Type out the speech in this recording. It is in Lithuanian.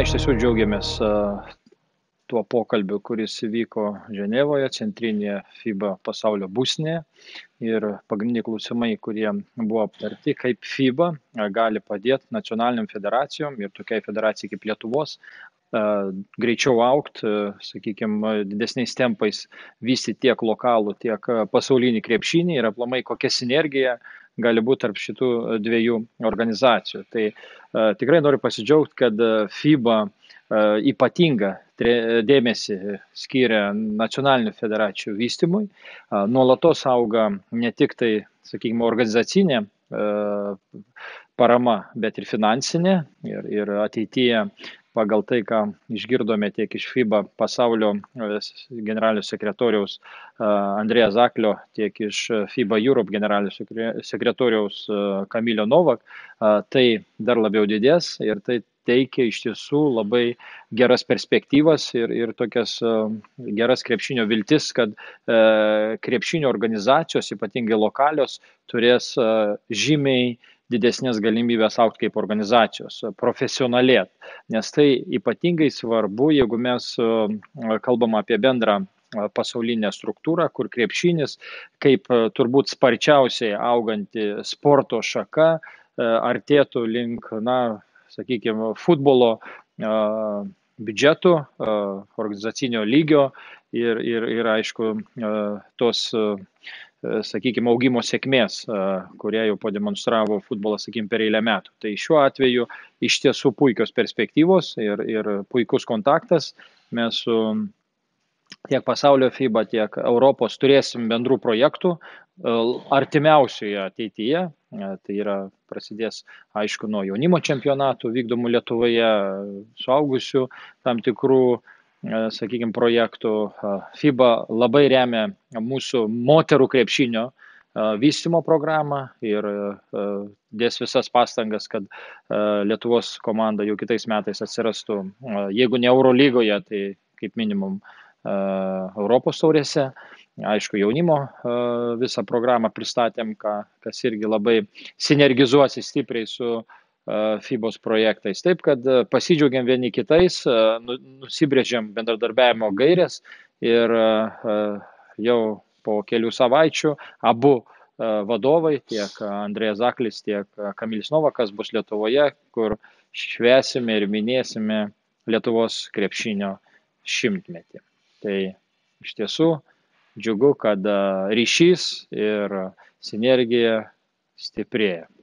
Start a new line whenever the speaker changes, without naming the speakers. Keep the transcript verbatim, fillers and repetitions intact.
iš tiesų džiaugiamės tuo pokalbiu, kuris įvyko Ženevoje, centrinėje FIBA pasaulio būstinėje. Ir pagrindiniai klausimai, kurie buvo aptarti, kaip FIBA gali padėti nacionaliniam federacijom ir tokiai federacijai kaip Lietuvos greičiau augti, sakykime, didesniais tempais vystyti tiek lokalų, tiek pasaulinį krepšinį ir aplamai kokia sinergija gali būti tarp šitų dviejų organizacijų. Tai tikrai noriu pasidžiaugti, kad FIBA ypatingą dėmesį skiria nacionalinių federacijų vystymui. Nuolatos auga ne tik tai, sakykime, organizacinė parama, bet ir finansinė. Ir, ir ateityje pagal tai, ką išgirdome tiek iš FIBA pasaulio generalinio sekretoriaus Andreja Zaklio, tiek iš FIBA Europe generalinio sekretoriaus Kamilio Novak, tai dar labiau didės ir tai teikia iš tiesų labai geras perspektyvas ir, ir tokias geras krepšinio viltis, kad krepšinio organizacijos, ypatingai lokalios, turės žymiai didesnės galimybės augti kaip organizacijos, profesionalėt. Nes tai ypatingai svarbu, jeigu mes kalbam apie bendrą pasaulinę struktūrą, kur krepšinis, kaip turbūt sparčiausiai auganti sporto šaka, artėtų link, na, sakykime, futbolo biudžetų, organizacinio lygio ir, ir, ir aišku, tos, sakykime, augimo sėkmės, kurie jau pademonstravo futbolas, sakykime, per eilę metų. Tai šiuo atveju iš tiesų puikios perspektyvos ir, ir puikus kontaktas. Mes su tiek pasaulio FIBA, tiek Europos turėsim bendrų projektų artimiausioje ateityje. Tai yra prasidės, aišku, nuo jaunimo čempionatų vykdomų Lietuvoje, suaugusių tam tikrų, sakykime, projektų. FIBA labai remia mūsų moterų krepšinio vystymo programą ir dės visas pastangas, kad Lietuvos komanda jau kitais metais atsirastų, jeigu ne Eurolygoje, tai kaip minimum Europos taurėse. Aišku, jaunimo visą programą pristatėm, kas irgi labai sinergizuosi stipriai su FIBOS projektais. Taip, kad pasidžiaugiam vieni kitais, nusibrėžiam bendradarbiavimo gairės ir jau po kelių savaičių abu vadovai, tiek Andrejas Zaklis, tiek Kamilis Novakas bus Lietuvoje, kur švęsime ir minėsime Lietuvos krepšinio šimtmetį. Tai iš tiesų džiugu, kad ryšys ir sinergija stiprėja.